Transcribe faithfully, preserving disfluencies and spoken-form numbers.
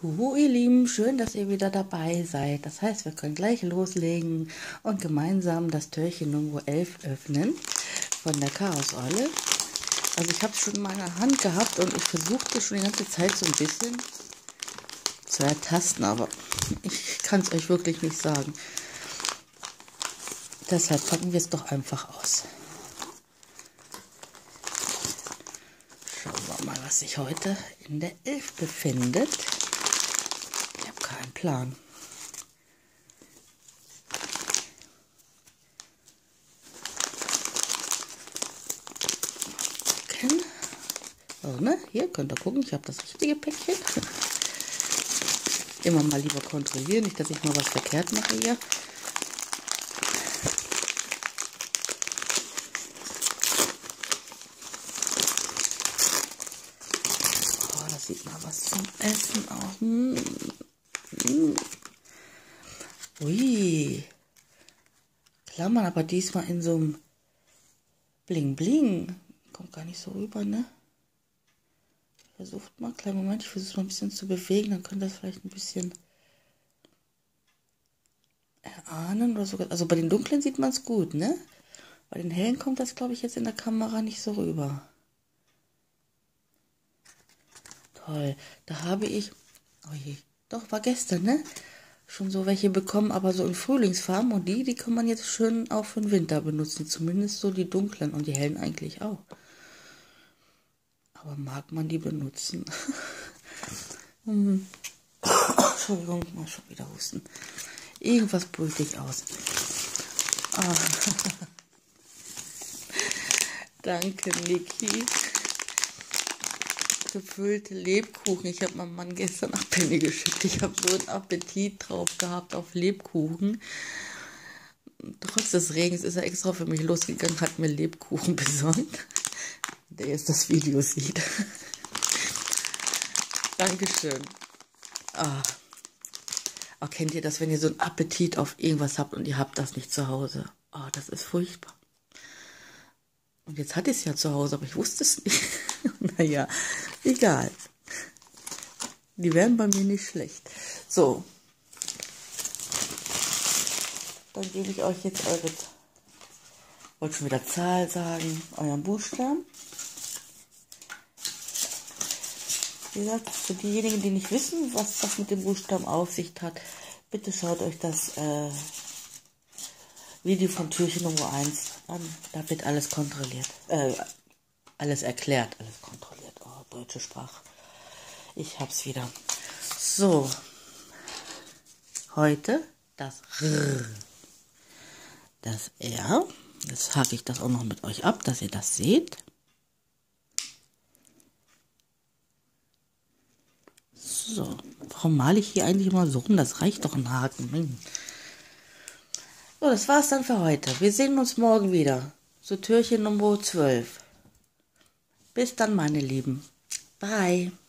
Huhu, ihr Lieben, schön, dass ihr wieder dabei seid. Das heißt, wir können gleich loslegen und gemeinsam das Türchen Nummer elf öffnen von der Chaos-Eule. Also ich habe es schon in meiner Hand gehabt und ich versuchte schon die ganze Zeit so ein bisschen zu ertasten, aber ich kann es euch wirklich nicht sagen. Deshalb packen wir es doch einfach aus. Schauen wir mal, was sich heute in der elf befindet. Ich habe keinen Plan. Okay. Oh, ne? Hier könnt ihr gucken, ich habe das richtige Päckchen. Immer mal lieber kontrollieren, nicht, dass ich mal was verkehrt mache hier. Oh, das sieht mal was zum Essen aus. Hm. Hm. Ui. Klammern, aber diesmal in so einem Bling Bling. Kommt gar nicht so rüber, ne? Versucht mal, kleinen Moment, ich versuche mal ein bisschen zu bewegen, dann könnt ihr das vielleicht ein bisschen erahnen oder sogar. Also bei den dunklen sieht man es gut, ne? Bei den hellen kommt das, glaube ich, jetzt in der Kamera nicht so rüber. Toll, da habe ich, oh je, doch, war gestern, ne? Schon so welche bekommen, aber so in Frühlingsfarben und die, die kann man jetzt schön auch für den Winter benutzen, zumindest so die dunklen und die hellen eigentlich auch. Aber mag man die benutzen? hm. Entschuldigung, mal schon wieder husten. Irgendwas brüht dich aus. Ah. Danke, Niki. Gefüllte Lebkuchen. Ich habe meinem Mann gestern nach Penny geschickt. Ich habe so einen Appetit drauf gehabt auf Lebkuchen. Trotz des Regens ist er extra für mich losgegangen, hat mir Lebkuchen besorgt. Der jetzt das Video sieht. Dankeschön. Ah. Oh, kennt ihr das, wenn ihr so einen Appetit auf irgendwas habt und ihr habt das nicht zu Hause? Oh, das ist furchtbar. Und jetzt hatte ich es ja zu Hause, aber ich wusste es nicht. Naja, egal. Die werden bei mir nicht schlecht. So. Dann gebe ich euch jetzt eure, wollte schon wieder Zahl sagen, euren Buchstaben. Wie gesagt, für diejenigen, die nicht wissen, was das mit dem Buchstaben auf sich hat, bitte schaut euch das äh, Video von Türchen Nummer eins an. Da wird alles kontrolliert. Äh, alles erklärt, alles kontrolliert. Oh, deutsche Sprache. Ich hab's wieder. So. Heute das R. Das R. Jetzt hake ich das auch noch mit euch ab, dass ihr das seht. So, warum male ich hier eigentlich immer so rum? Das reicht doch ein Haken. So, das war's dann für heute. Wir sehen uns morgen wieder zu Türchen Nummer zwölf. Bis dann, meine Lieben. Bye.